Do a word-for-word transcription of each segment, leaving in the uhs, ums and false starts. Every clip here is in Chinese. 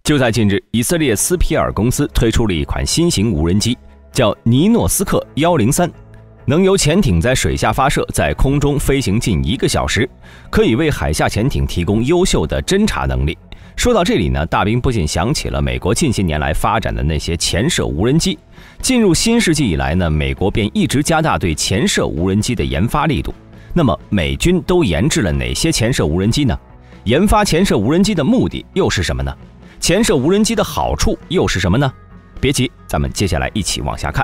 就在近日，以色列斯皮尔公司推出了一款新型无人机，叫尼诺斯克一零三，能由潜艇在水下发射，在空中飞行近一个小时，可以为海下潜艇提供优秀的侦察能力。说到这里呢，大兵不禁想起了美国近些年来发展的那些潜射无人机。进入新世纪以来呢，美国便一直加大对潜射无人机的研发力度。那么，美军都研制了哪些潜射无人机呢？研发潜射无人机的目的又是什么呢？潜射无人机的好处又是什么呢？别急，咱们接下来一起往下看。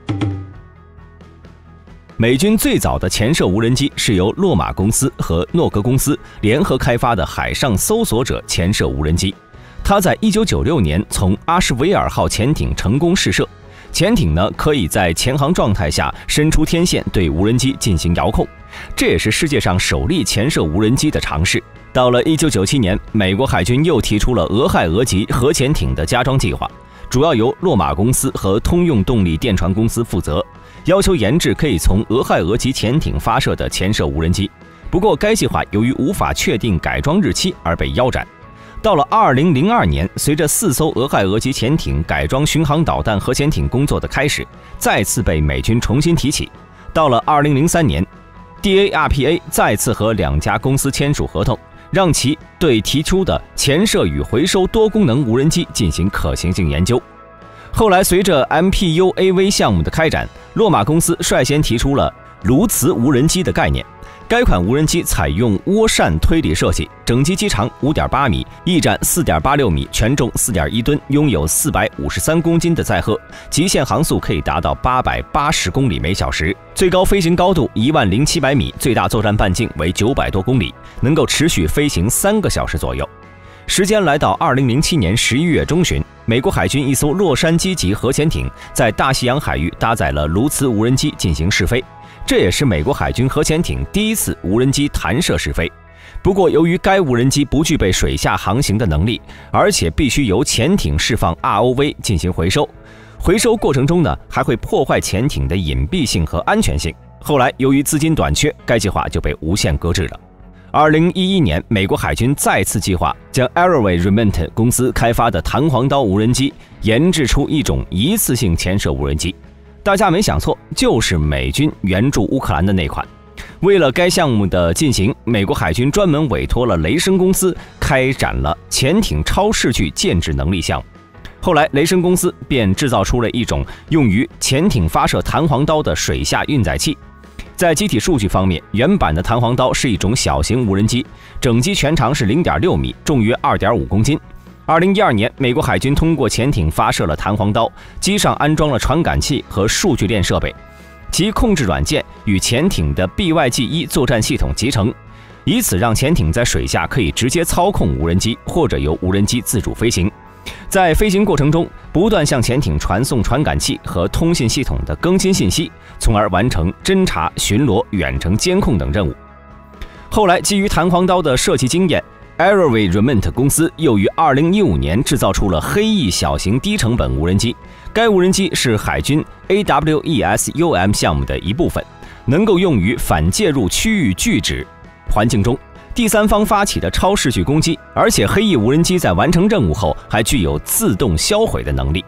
美军最早的潜射无人机是由洛马公司和诺格公司联合开发的海上搜索者潜射无人机。它在一九九六年从阿什维尔号潜艇成功试射，潜艇呢可以在潜航状态下伸出天线对无人机进行遥控，这也是世界上首例潜射无人机的尝试。到了一九九七年，美国海军又提出了俄亥俄级核潜艇的加装计划，主要由洛马公司和通用动力电传公司负责，要求研制可以从俄亥俄级潜艇发射的潜射无人机。不过该计划由于无法确定改装日期而被腰斩。到了二零零二年，随着四艘俄亥俄级潜艇改装巡航导弹核潜艇工作的开始，再次被美军重新提起。到了二零零三年 ，D A R P A 再次和两家公司签署合同，让其对提出的潜射与回收多功能无人机进行可行性研究。后来，随着 M P U A V 项目的开展，洛马公司率先提出了卢茨无人机的概念。该款无人机采用涡扇推理设计，整机机长 五点八米，翼展 四点八六米，全重 四点一吨，拥有四百五十三公斤的载荷，极限航速可以达到八百八十公里每小时，最高飞行高度一万零七百米，最大作战半径为九百多公里，能够持续飞行三个小时左右。时间来到二零零七年十一月中旬，美国海军一艘洛杉矶级核潜艇在大西洋海域搭载了卢茨无人机进行试飞，这也是美国海军核潜艇第一次无人机弹射试飞。不过，由于该无人机不具备水下航行的能力，而且必须由潜艇释放 R O V 进行回收，回收过程中呢还会破坏潜艇的隐蔽性和安全性。后来，由于资金短缺，该计划就被无限搁置了。二零一一年，美国海军再次计划将 Arroway Remnant 公司开发的弹簧刀无人机研制出一种一次性潜射无人机。大家没想错，就是美军援助乌克兰的那款。为了该项目的进行，美国海军专门委托了雷声公司开展了潜艇超视距建制能力项目。后来，雷声公司便制造出了一种用于潜艇发射弹簧刀的水下运载器。在机体数据方面，原版的弹簧刀是一种小型无人机，整机全长是 零点六米，重约 二点五公斤。二零一二年，美国海军通过潜艇发射了弹簧刀，机上安装了传感器和数据链设备，其控制软件与潜艇的 B Y G 一作战系统集成，以此让潜艇在水下可以直接操控无人机，或者由无人机自主飞行。在飞行过程中，不断向潜艇传送传感器和通信系统的更新信息，从而完成侦察、巡逻、远程监控等任务。后来，基于弹簧刀的设计经验， Arroway Remnant 公司又于二零一五年制造出了黑翼小型低成本无人机。该无人机是海军 A W E S U M 项目的一部分，能够用于反介入区域拒止环境中第三方发起的超视距攻击，而且黑翼无人机在完成任务后还具有自动销毁的能力。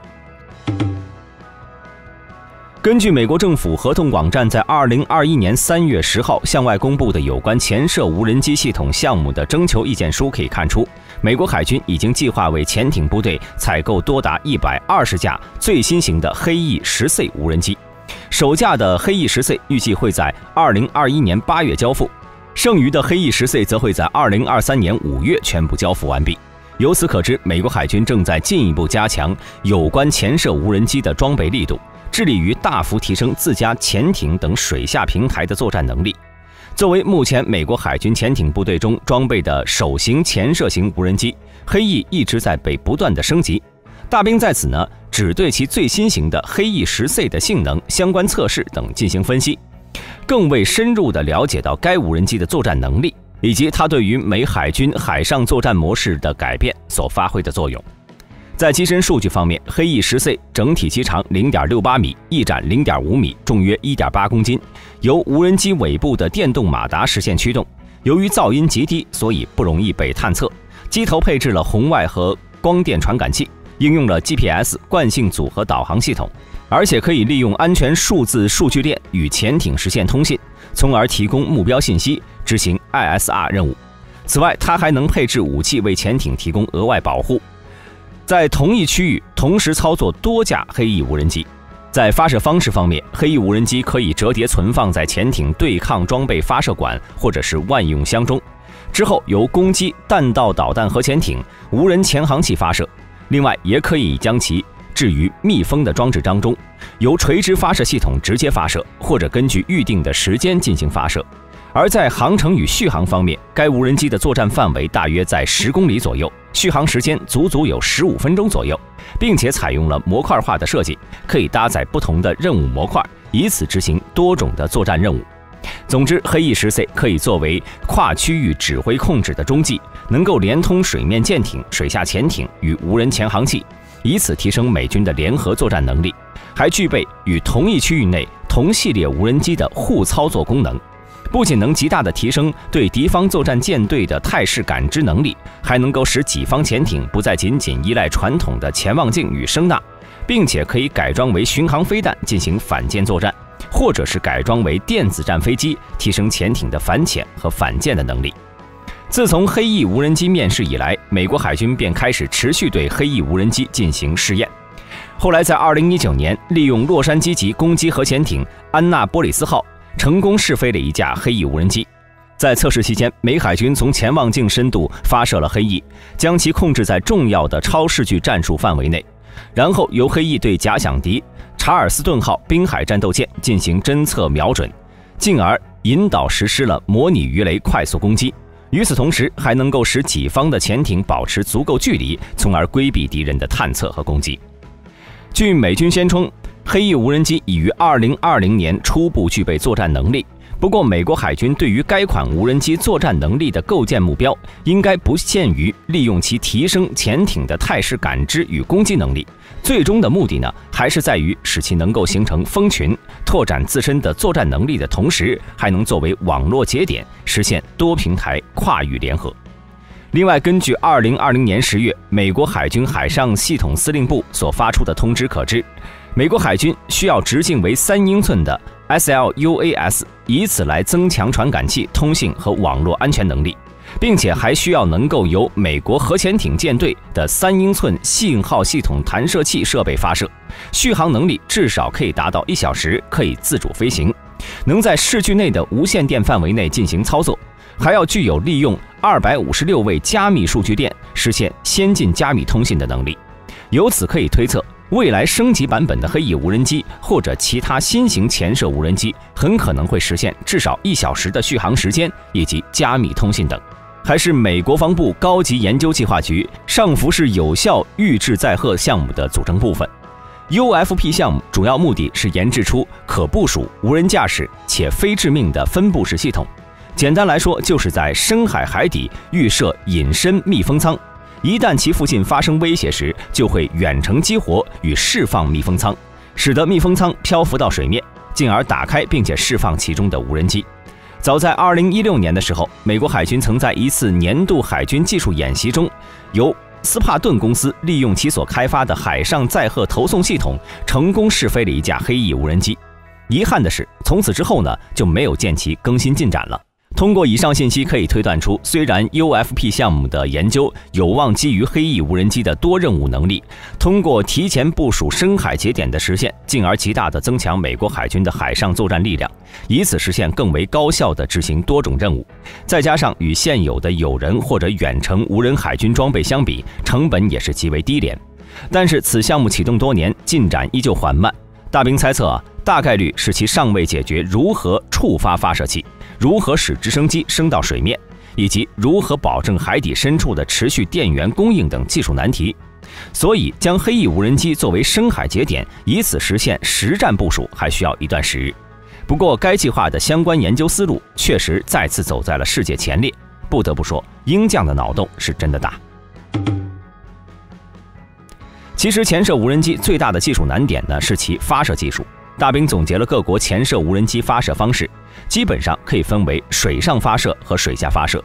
根据美国政府合同网站在二零二一年三月十号向外公布的有关潜射无人机系统项目的征求意见书可以看出，美国海军已经计划为潜艇部队采购多达一百二十架最新型的黑翼十 C 无人机，首架的黑翼十 C 预计会在二零二一年八月交付。剩余的黑翼十 C 则会在二零二三年五月全部交付完毕。由此可知，美国海军正在进一步加强有关潜射无人机的装备力度，致力于大幅提升自家潜艇等水下平台的作战能力。作为目前美国海军潜艇部队中装备的首型潜射型无人机，黑翼一直在被不断的升级。大兵在此呢，只对其最新型的黑翼十 C 的性能、相关测试等进行分析，更为深入地了解到该无人机的作战能力，以及它对于美海军海上作战模式的改变所发挥的作用。在机身数据方面，黑翼十 C 整体机长 零点六八米，翼展 零点五米，重约 一点八公斤，由无人机尾部的电动马达实现驱动。由于噪音极低，所以不容易被探测。机头配置了红外和光电传感器，应用了 G P S 惯性组合导航系统，而且可以利用安全数字数据链与潜艇实现通信，从而提供目标信息，执行 I S R 任务。此外，它还能配置武器为潜艇提供额外保护。在同一区域同时操作多架黑翼无人机。在发射方式方面，黑翼无人机可以折叠存放在潜艇对抗装备发射管或者是万用箱中，之后由攻击弹道导弹核潜艇、无人潜航器发射。另外，也可以将其置于密封的装置当中，由垂直发射系统直接发射，或者根据预定的时间进行发射。而在航程与续航方面，该无人机的作战范围大约在十公里左右，续航时间足足有十五分钟左右，并且采用了模块化的设计，可以搭载不同的任务模块，以此执行多种的作战任务。总之，黑翼十 C 可以作为跨区域指挥控制的中继，能够连通水面舰艇、水下潜艇与无人潜航器，以此提升美军的联合作战能力，还具备与同一区域内同系列无人机的互操作功能。不仅能极大地提升对敌方作战舰队的态势感知能力，还能够使己方潜艇不再仅仅依赖传统的潜望镜与声纳，并且可以改装为巡航飞弹进行反舰作战，或者是改装为电子战飞机，提升潜艇的反潜和反舰的能力。自从黑翼无人机面世以来，美国海军便开始持续对黑翼无人机进行试验。后来在二零一九年，利用洛杉矶级攻击核潜艇安纳波利斯号成功试飞了一架黑翼无人机。在测试期间，美海军从潜望镜深度发射了黑翼，将其控制在重要的超视距战术范围内，然后由黑翼对假想敌查尔斯顿号滨海战斗舰进行侦测瞄准，进而引导实施了模拟鱼雷快速攻击。与此同时，还能够使己方的潜艇保持足够距离，从而规避敌人的探测和攻击。据美军宣称，黑翼无人机已于二零二零年初步具备作战能力。不过，美国海军对于该款无人机作战能力的构建目标，应该不限于利用其提升潜艇的态势感知与攻击能力，最终的目的呢，还是在于使其能够形成蜂群，拓展自身的作战能力的同时，还能作为网络节点，实现多平台跨域联合。另外，根据二零二零年十月美国海军海上系统司令部所发出的通知可知，美国海军需要直径为三英寸的 S L U A S， 以此来增强传感器、通信和网络安全能力，并且还需要能够由美国核潜艇舰队的三英寸信号系统弹射器设备发射，续航能力至少可以达到一小时，可以自主飞行，能在视距内的无线电范围内进行操作，还要具有利用二百五十六位加密数据链实现先进加密通信的能力。由此可以推测，未来升级版本的黑翼无人机或者其他新型潜射无人机很可能会实现至少一小时的续航时间以及加密通信等。还是美国防部高级研究计划局上浮式有效预制载荷项目的组成部分。U F P 项目主要目的是研制出可部署、无人驾驶且非致命的分布式系统。简单来说，就是在深海海底预设隐身密封舱，一旦其附近发生威胁时，就会远程激活与释放密封舱，使得密封舱漂浮到水面，进而打开并且释放其中的无人机。早在二零一六年的时候，美国海军曾在一次年度海军技术演习中，由斯帕顿公司利用其所开发的海上载荷投送系统，成功试飞了一架黑翼无人机。遗憾的是，从此之后呢，就没有见其更新进展了。通过以上信息可以推断出，虽然 U F P 项目的研究有望基于黑翼无人机的多任务能力，通过提前部署深海节点的实现，进而极大地增强美国海军的海上作战力量，以此实现更为高效地执行多种任务。再加上与现有的有人或者远程无人海军装备相比，成本也是极为低廉。但是此项目启动多年，进展依旧缓慢。大兵猜测啊，大概率是其尚未解决如何触发发射器，如何使直升机升到水面，以及如何保证海底深处的持续电源供应等技术难题。所以，将黑翼无人机作为深海节点，以此实现实战部署，还需要一段时日。不过，该计划的相关研究思路确实再次走在了世界前列。不得不说，鹰将的脑洞是真的大。其实，潜射无人机最大的技术难点呢，是其发射技术。大兵总结了各国潜射无人机发射方式，基本上可以分为水上发射和水下发射。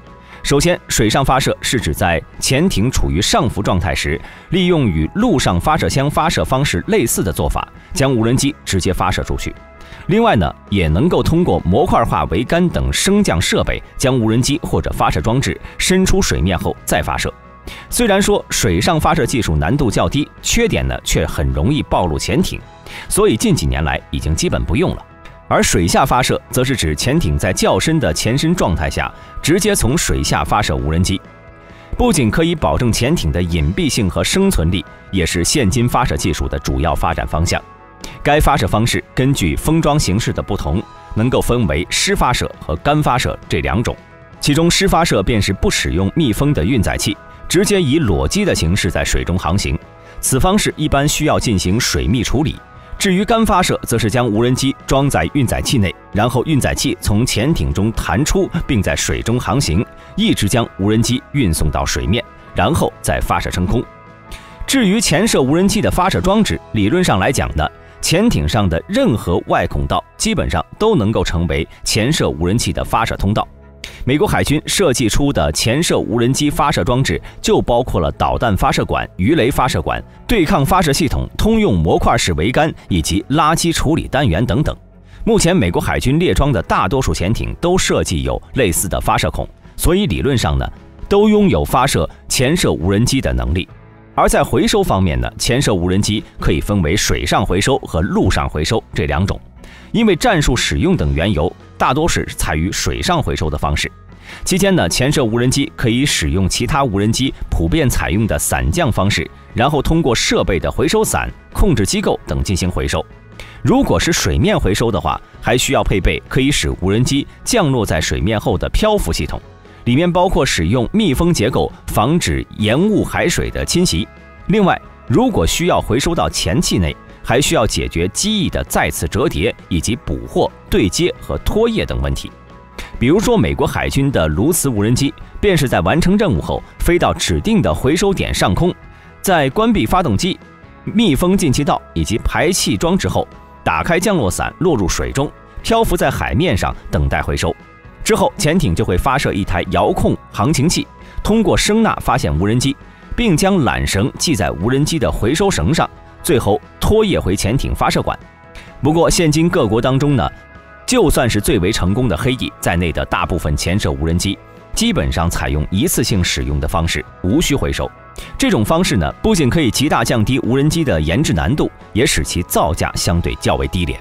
首先，水上发射是指在潜艇处于上浮状态时，利用与陆上发射枪发射方式类似的做法，将无人机直接发射出去。另外呢，也能够通过模块化桅杆等升降设备，将无人机或者发射装置伸出水面后再发射。虽然说水上发射技术难度较低，缺点呢却很容易暴露潜艇，所以近几年来已经基本不用了。而水下发射则是指潜艇在较深的潜深状态下，直接从水下发射无人机，不仅可以保证潜艇的隐蔽性和生存力，也是现今发射技术的主要发展方向。该发射方式根据封装形式的不同，能够分为湿发射和干发射这两种。其中湿发射便是不使用密封的运载器，直接以裸机的形式在水中航行，此方式一般需要进行水密处理。至于干发射，则是将无人机装在运载器内，然后运载器从潜艇中弹出，并在水中航行，一直将无人机运送到水面，然后再发射升空。至于潜射无人机的发射装置，理论上来讲呢，潜艇上的任何外孔道基本上都能够成为潜射无人器的发射通道。美国海军设计出的潜射无人机发射装置就包括了导弹发射管、鱼雷发射管、对抗发射系统、通用模块式桅杆以及垃圾处理单元等等。目前美国海军列装的大多数潜艇都设计有类似的发射孔，所以理论上呢，都拥有发射潜射无人机的能力。而在回收方面呢，潜射无人机可以分为水上回收和陆上回收这两种。因为战术使用等缘由，大多是采于水上回收的方式。期间呢，潜射无人机可以使用其他无人机普遍采用的伞降方式，然后通过设备的回收伞、控制机构等进行回收。如果是水面回收的话，还需要配备可以使无人机降落在水面后的漂浮系统，里面包括使用密封结构，防止盐雾海水的侵袭。另外，如果需要回收到潜器内，还需要解决机翼的再次折叠以及捕获、对接和拖曳等问题。比如说，美国海军的卢茨无人机便是在完成任务后，飞到指定的回收点上空，在关闭发动机、密封进气道以及排气装置后，打开降落伞落入水中，漂浮在海面上等待回收。之后，潜艇就会发射一台遥控航行器，通过声呐发现无人机，并将缆绳系在无人机的回收绳上，最后拖曳回潜艇发射管。不过，现今各国当中呢，就算是最为成功的黑翼在内的大部分潜射无人机，基本上采用一次性使用的方式，无需回收。这种方式呢，不仅可以极大降低无人机的研制难度，也使其造价相对较为低廉。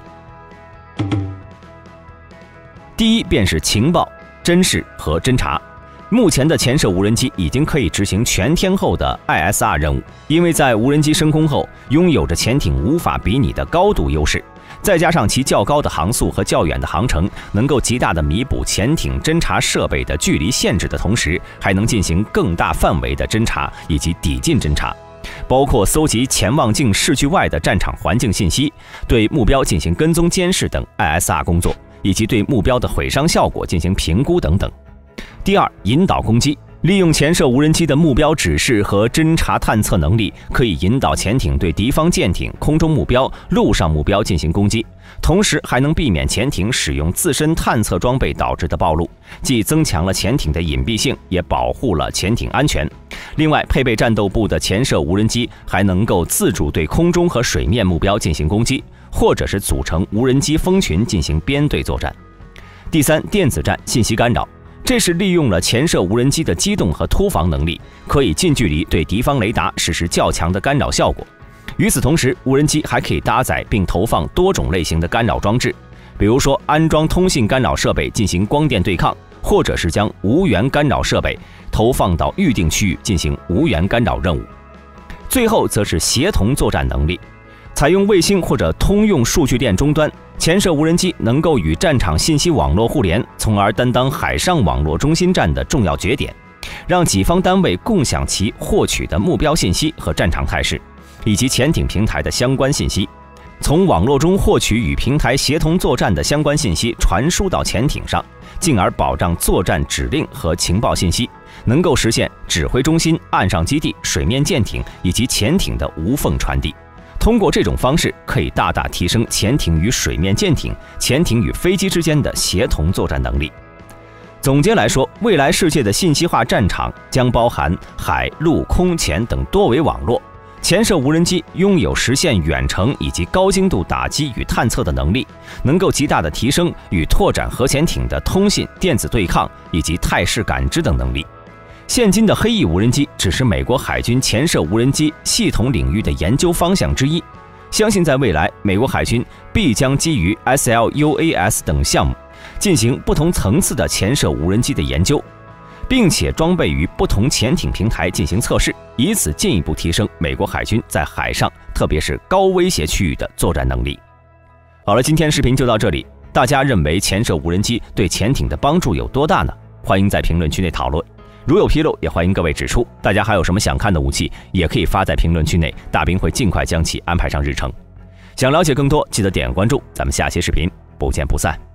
第一便是情报、侦视和侦察。目前的潜射无人机已经可以执行全天候的 I S R 任务，因为在无人机升空后，拥有着潜艇无法比拟的高度优势，再加上其较高的航速和较远的航程，能够极大的弥补潜艇侦察设备的距离限制的同时，还能进行更大范围的侦察以及抵近侦察，包括搜集潜望镜视距外的战场环境信息，对目标进行跟踪监视等 I S R 工作，以及对目标的毁伤效果进行评估等等。第二，引导攻击。利用潜射无人机的目标指示和侦察探测能力，可以引导潜艇对敌方舰艇、空中目标、陆上目标进行攻击，同时还能避免潜艇使用自身探测装备导致的暴露，既增强了潜艇的隐蔽性，也保护了潜艇安全。另外，配备战斗部的潜射无人机还能够自主对空中和水面目标进行攻击，或者是组成无人机蜂群进行编队作战。第三，电子战信息干扰。这是利用了潜射无人机的机动和突防能力，可以近距离对敌方雷达实施较强的干扰效果。与此同时，无人机还可以搭载并投放多种类型的干扰装置，比如说安装通信干扰设备进行光电对抗，或者是将无源干扰设备投放到预定区域进行无源干扰任务。最后则是协同作战能力。采用卫星或者通用数据链终端，潜射无人机能够与战场信息网络互联，从而担当海上网络中心站的重要节点，让己方单位共享其获取的目标信息和战场态势，以及潜艇平台的相关信息，从网络中获取与平台协同作战的相关信息传输到潜艇上，进而保障作战指令和情报信息，能够实现指挥中心、岸上基地、水面舰艇以及潜艇的无缝传递。通过这种方式，可以大大提升潜艇与水面舰艇、潜艇与飞机之间的协同作战能力。 总结来说，未来世界的信息化战场将包含海、陆、空、潜等多维网络。潜射无人机拥有实现远程以及高精度打击与探测的能力，能够极大的提升与拓展核潜艇的通信、电子对抗以及态势感知等能力。现今的黑翼无人机只是美国海军潜射无人机系统领域的研究方向之一，相信在未来，美国海军必将基于 S L U A S 等项目，进行不同层次的潜射无人机的研究，并且装备于不同潜艇平台进行测试，以此进一步提升美国海军在海上，特别是高威胁区域的作战能力。好了，今天视频就到这里，大家认为潜射无人机对潜艇的帮助有多大呢？欢迎在评论区内讨论。如有纰漏，也欢迎各位指出。大家还有什么想看的武器，也可以发在评论区内，大兵会尽快将其安排上日程。想了解更多，记得点关注，咱们下期视频不见不散。